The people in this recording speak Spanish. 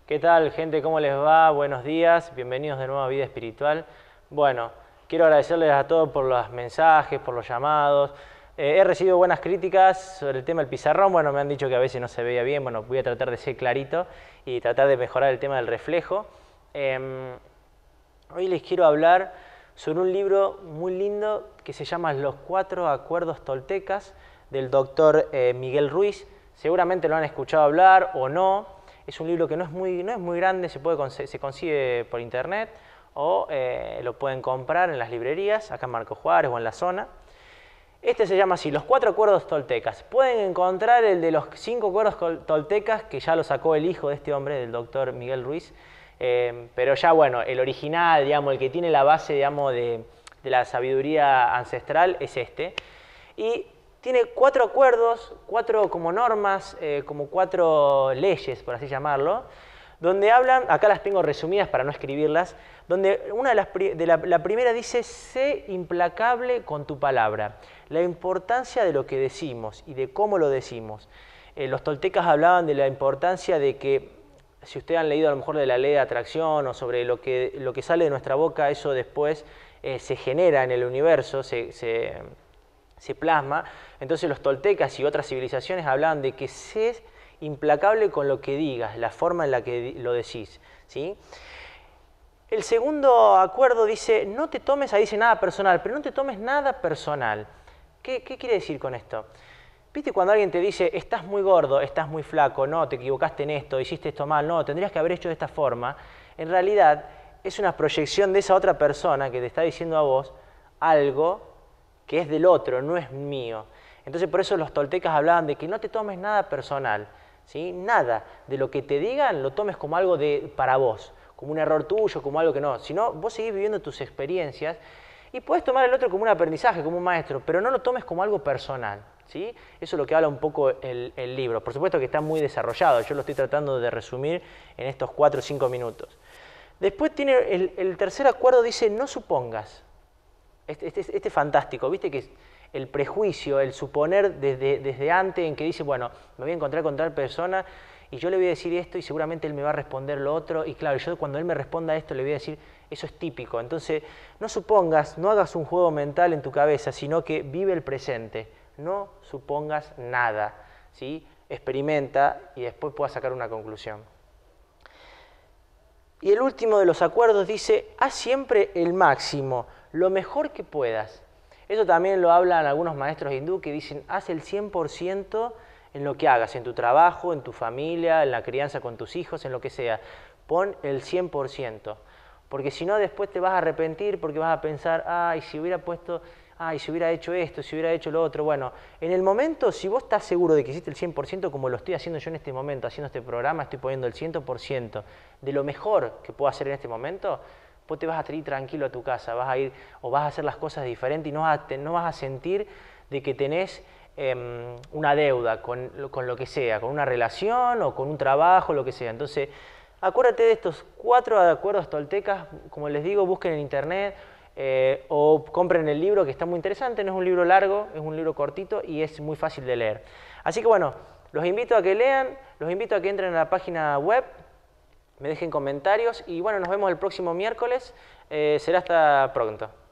¿Qué tal, gente? ¿Cómo les va? Buenos días, bienvenidos de nuevo a Vida Espiritual. Bueno, quiero agradecerles a todos por los mensajes, por los llamados. He recibido buenas críticas sobre el tema del pizarrón. Bueno, me han dicho que a veces no se veía bien. Bueno, voy a tratar de ser clarito y tratar de mejorar el tema del reflejo. Hoy les quiero hablar sobre un libro muy lindo que se llama Los Cuatro Acuerdos Toltecas, del doctor Miguel Ruiz. Seguramente lo han escuchado hablar o no. Es un libro que no es muy grande, se consigue por internet o lo pueden comprar en las librerías, acá en Marco Juárez o en la zona. Este se llama así, Los Cuatro Acuerdos Toltecas. Pueden encontrar el de los 5 acuerdos toltecas, que ya lo sacó el hijo de este hombre, del doctor Miguel Ruiz. Pero ya, bueno, el original, digamos, el que tiene la base, digamos, de la sabiduría ancestral es este. Y tiene 4 acuerdos, 4 como normas, como 4 leyes, por así llamarlo, donde hablan, acá las tengo resumidas para no escribirlas, donde la primera dice: sé implacable con tu palabra. La importancia de lo que decimos y de cómo lo decimos. Los toltecas hablaban de la importancia de que, si ustedes han leído a lo mejor de la ley de atracción o sobre lo que sale de nuestra boca, eso después se genera en el universo, se plasma. Entonces los toltecas y otras civilizaciones hablaban de que sé implacable con lo que digas, la forma en la que lo decís, ¿sí? El segundo acuerdo dice: no te tomes, ahí dice nada personal, pero no te tomes nada personal. ¿Qué quiere decir con esto? ¿Viste cuando alguien te dice: estás muy gordo, estás muy flaco, no, te equivocaste en esto, hiciste esto mal, no, tendrías que haber hecho de esta forma? En realidad es una proyección de esa otra persona que te está diciendo a vos algo que es del otro, no es mío. Entonces por eso los toltecas hablaban de que no te tomes nada personal, ¿sí? Nada de lo que te digan lo tomes como algo para vos, como un error tuyo, como algo que no. Sino vos seguís viviendo tus experiencias y podés tomar el otro como un aprendizaje, como un maestro, pero no lo tomes como algo personal, ¿sí? Eso es lo que habla un poco el libro. Por supuesto que está muy desarrollado, yo lo estoy tratando de resumir en estos 4 o 5 minutos. Después tiene el tercer acuerdo, dice: no supongas. Este es fantástico, viste que el prejuicio, el suponer desde antes, en que dice: bueno, me voy a encontrar con tal persona y yo le voy a decir esto y seguramente él me va a responder lo otro, y claro, yo cuando él me responda esto le voy a decir: eso es típico. Entonces no supongas, no hagas un juego mental en tu cabeza, sino que vive el presente, no supongas nada, ¿sí? Experimenta y después puedas sacar una conclusión. Y el último de los acuerdos dice: haz siempre el máximo, lo mejor que puedas. Eso también lo hablan algunos maestros hindú, que dicen: haz el 100% en lo que hagas, en tu trabajo, en tu familia, en la crianza con tus hijos, en lo que sea. Pon el 100%, porque si no después te vas a arrepentir, porque vas a pensar: ay, si hubiera puesto, ay, si hubiera hecho esto, si hubiera hecho lo otro. Bueno, en el momento, si vos estás seguro de que hiciste el 100%, como lo estoy haciendo yo en este momento, haciendo este programa, estoy poniendo el 100% de lo mejor que puedo hacer en este momento, vos te vas a ir tranquilo a tu casa, vas a ir o vas a hacer las cosas diferentes y no vas a sentir de que tenés una deuda con lo que sea, con una relación o con un trabajo, lo que sea. Entonces, acuérdate de estos 4 acuerdos toltecas, como les digo, busquen en internet o compren el libro, que está muy interesante. No es un libro largo, es un libro cortito y es muy fácil de leer. Así que bueno, los invito a que lean, los invito a que entren a la página web, me dejen comentarios y bueno, nos vemos el próximo miércoles. Será hasta pronto.